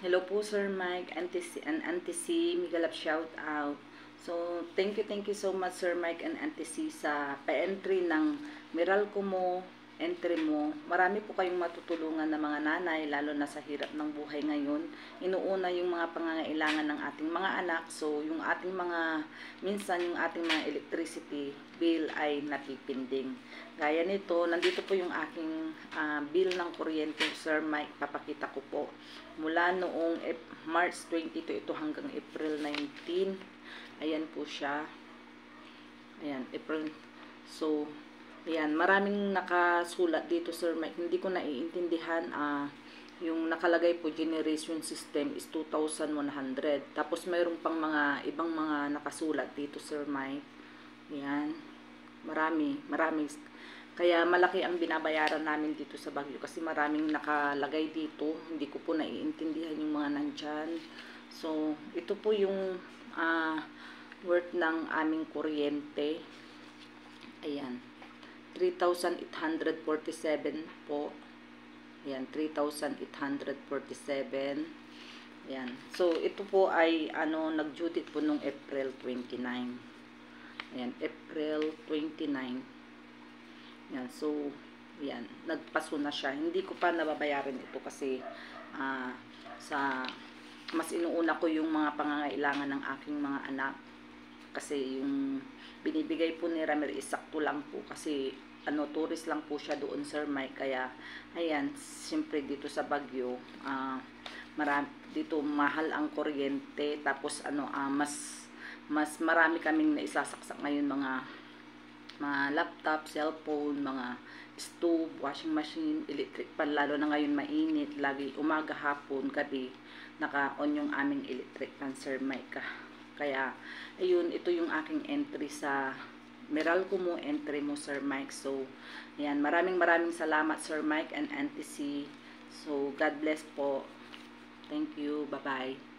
Hello po Sir Mike and Auntie C, Migalap shout out. So, thank you so much Sir Mike and Auntie C sa pa-entry ng Meralco mo, entry mo. Marami po kayong matutulungan na mga nanay, lalo na sa hirap ng buhay ngayon. Inuuna yung mga pangangailangan ng ating mga anak. So, yung ating mga, minsan yung ating mga electricity bill ay napipinding. Gaya nito, nandito po yung aking bill ng kuryente Sir Mike, papakita ko po. Mula noong March 22 ito hanggang April 19. Ayan po siya. Ayan, April. So, ayan, maraming nakasulat dito Sir Mike. Hindi ko naiintindihan. Yung nakalagay po generation system is 2,100. Tapos mayroon pang mga ibang mga nakasulat dito Sir Mike. Ayan. Marami. Kaya malaki ang binabayaran namin dito sa Baguio kasi maraming nakalagay dito. Hindi ko po naiintindihan yung mga nandyan. So, ito po yung worth ng aming kuryente. Ayan. 3,847 po. Ayan, 3,847. Ayan. So, ito po ay nag-due date po nung April 29. Ayan, April 29. Yan, so, yan, nagpaso na siya. Hindi ko pa nababayaran ito kasi mas inuuna ko yung mga pangangailangan ng aking mga anak. Kasi yung binibigay po ni Ramir is sakto lang po kasi tourist lang po siya doon Sir Mike. Kaya, ayan, siyempre dito sa Baguio, dito mahal ang kuryente. Tapos, mas marami kaming naisasaksak ngayon mga laptop, cellphone, mga stove, washing machine, electric pan, lalo na ngayon mainit, lagi umaga, hapon, gabi, naka-on yung aming electric pan Sir Mike. Kaya, ayun, ito yung aking entry sa Meralco mo, entry mo Sir Mike. So, ayan, maraming salamat Sir Mike and Auntie C. So, God bless po. Thank you, bye-bye.